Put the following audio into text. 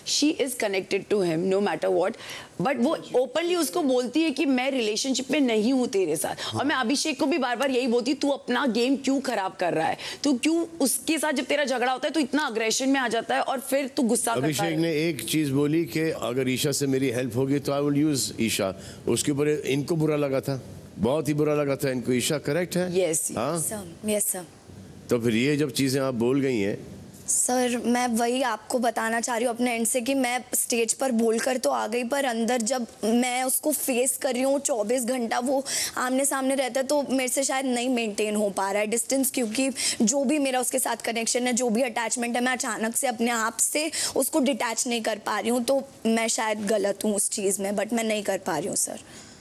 She is connected to him no matter what, but वो openly उसको बोलती है कि मैं रिलेशनशिप में नहीं हूँ तेरे साथ। और मैं अभिषेक को भी बार बार यही बोलती, तू अपना गेम क्यों खराब कर रहा है, तू क्यों उसके साथ जब तेरा झगड़ा होता है तो इतना अग्रेशन में आ जाता है और फिर तू गुस्सा करता है। अभिषेक ने एक चीज बोली कि अगर ईशा से मेरी हेल्प होगी तो आई विल यूज ईशा, उसके ऊपर इनको बुरा लगा था, बहुत ही बुरा लगा था इनको। ईशा करेक्ट है? Yes yes sir. तो फिर ये जब चीजें आप बोल गई हैं सर, मैं वही आपको बताना चाह रही हूँ अपने एंड से कि मैं स्टेज पर बोलकर तो आ गई, पर अंदर जब मैं उसको फेस कर रही हूँ 24 घंटा वो आमने सामने रहता है तो मेरे से शायद नहीं मेंटेन हो पा रहा है डिस्टेंस, क्योंकि जो भी मेरा उसके साथ कनेक्शन है, जो भी अटैचमेंट है, मैं अचानक से अपने आप से उसको डिटैच नहीं कर पा रही हूँ। तो मैं शायद गलत हूँ उस चीज़ में, बट मैं नहीं कर पा रही हूँ सर।